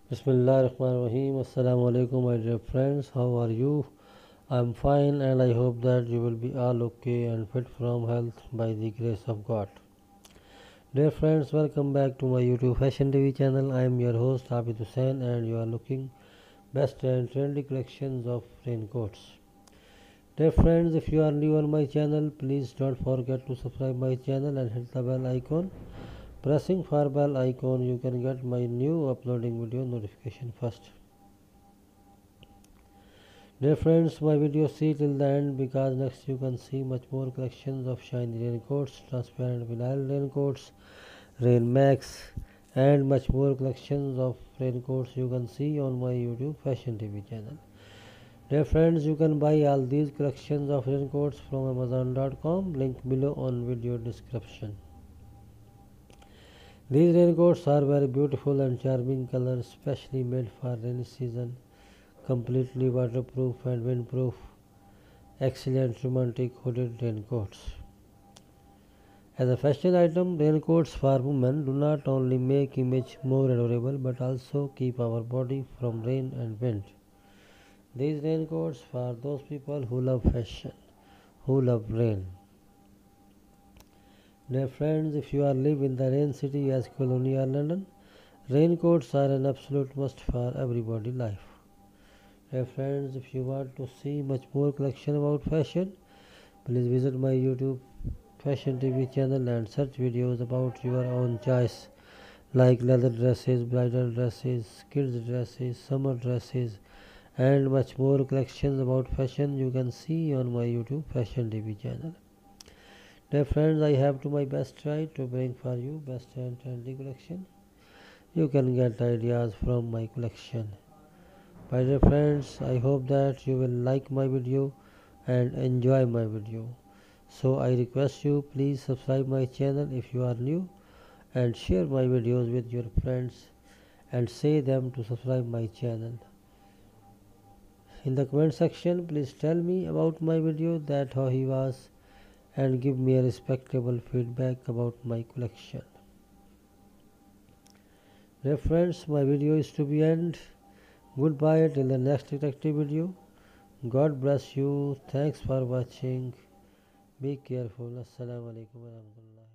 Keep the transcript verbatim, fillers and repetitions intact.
Bismillahirrahmanirrahim. Assalamu alaikum, my dear friends. How are you? I'm fine, and I hope that you will be all okay and fit from health by the grace of God. Dear friends, welcome back to my YouTube Fashion T V channel. I am your host Habib Hussain, and you are looking best and trendy collections of raincoats. Dear friends, if you are new on my channel, please don't forget to subscribe my channel and hit the bell icon. Pressing for bell icon, you can get my new uploading video notification first. Dear friends, my video see till the end because next you can see much more collections of shiny raincoats, transparent vinyl raincoats, Rain Max, and much more collections of raincoats you can see on my YouTube Fashion T V channel. Dear friends, you can buy all these collections of raincoats from amazon dot com, link below on video description. These raincoats are very beautiful and charming colors, specially made for rainy season, completely waterproof and windproof, excellent romantic hooded raincoats. As a fashion item, raincoats for women do not only make image more adorable but also keep our body from rain and wind. These raincoats for those people who love fashion, who love rain. Dear friends, if you are live in the rain city as Colony or London, raincoats are an absolute must for everybody life. Dear friends, if you want to see much more collection about fashion, please visit my YouTube Fashion T V channel and search videos about your own choice like leather dresses, bridal dresses, kids dresses, summer dresses, and much more collections about fashion you can see on my YouTube Fashion T V channel. Dear friends, I have to my best try to bring for you best and trendy collection. You can get ideas from my collection. My dear friends, I hope that you will like my video and enjoy my video. So I request you, please subscribe my channel if you are new and share my videos with your friends and say them to subscribe my channel. In the comment section, please tell me about my video that how he was and give me a respectable feedback about my collection. Dear friends, my video is to be end. Goodbye till the next detective video. God bless you. Thanks for watching. Be careful. Assalamu alaikum warahmatullahi.